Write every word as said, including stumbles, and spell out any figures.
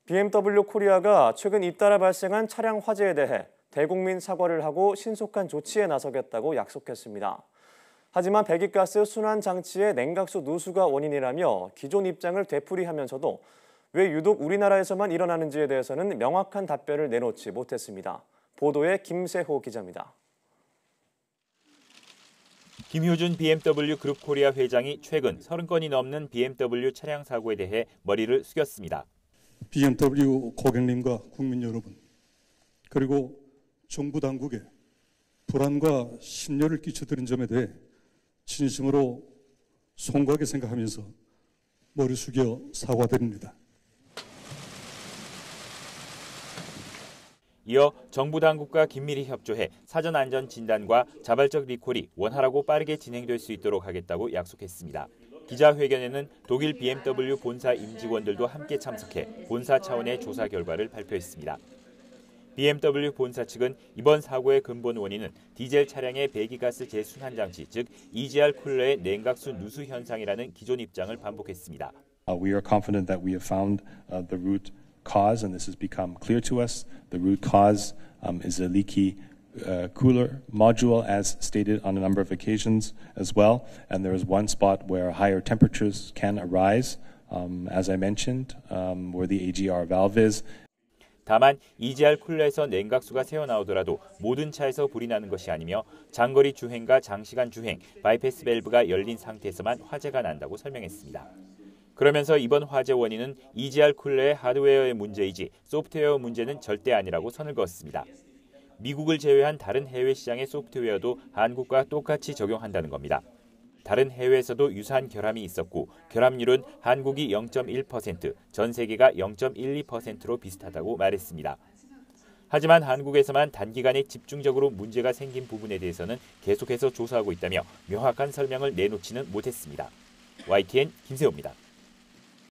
비엠더블유 코리아가 최근 잇따라 발생한 차량 화재에 대해 대국민 사과를 하고 신속한 조치에 나서겠다고 약속했습니다. 하지만 배기가스 순환 장치의 냉각수 누수가 원인이라며 기존 입장을 되풀이하면서도 왜 유독 우리나라에서만 일어나는지에 대해서는 명확한 답변을 내놓지 못했습니다. 보도에 김세호 기자입니다. 김효준 비엠더블유 그룹 코리아 회장이 최근 서른 건이 넘는 비엠더블유 차량 사고에 대해 머리를 숙였습니다. 비엠더블유 고객님과 국민 여러분, 그리고 정부 당국에 불안과 심려를 끼쳐드린 점에 대해 진심으로 송구하게 생각하면서 머리 숙여 사과드립니다. 이어 정부 당국과 긴밀히 협조해 사전 안전 진단과 자발적 리콜이 원활하고 빠르게 진행될 수 있도록 하겠다고 약속했습니다. 기자회견에는 독일 비엠더블유 본사 임직원들도 함께 참석해 본사 차원의 조사 결과를 발표했습니다. 비엠더블유 본사 측은 이번 사고의 근본 원인은 디젤 차량의 배기가스 재순환 장치, 즉 이지알 쿨러의 냉각수 누수 현상이라는 기존 입장을 반복했습니다. Uh, we are confident that we have found uh, the root cause, and this has become clear to us. The root cause um, is a leaky uh, cooler module, as stated on a number of occasions as well. And there is one spot where higher temperatures can arise, um, as I mentioned, um, where the A G R valve is. 다만 이지알 쿨러에서 냉각수가 새어나오더라도 모든 차에서 불이 나는 것이 아니며 장거리 주행과 장시간 주행, 바이패스 밸브가 열린 상태에서만 화재가 난다고 설명했습니다. 그러면서 이번 화재 원인은 이지알 쿨러의 하드웨어의 문제이지 소프트웨어 문제는 절대 아니라고 선을 그었습니다. 미국을 제외한 다른 해외 시장의 소프트웨어도 한국과 똑같이 적용한다는 겁니다. 다른 해외에서도 유사한 결함이 있었고 결함률은 한국이 영 점 일 퍼센트, 전 세계가 영 점 일이 퍼센트로 비슷하다고 말했습니다. 하지만 한국에서만 단기간에 집중적으로 문제가 생긴 부분에 대해서는 계속해서 조사하고 있다며 명확한 설명을 내놓지는 못했습니다. 와이티엔 김세호입니다.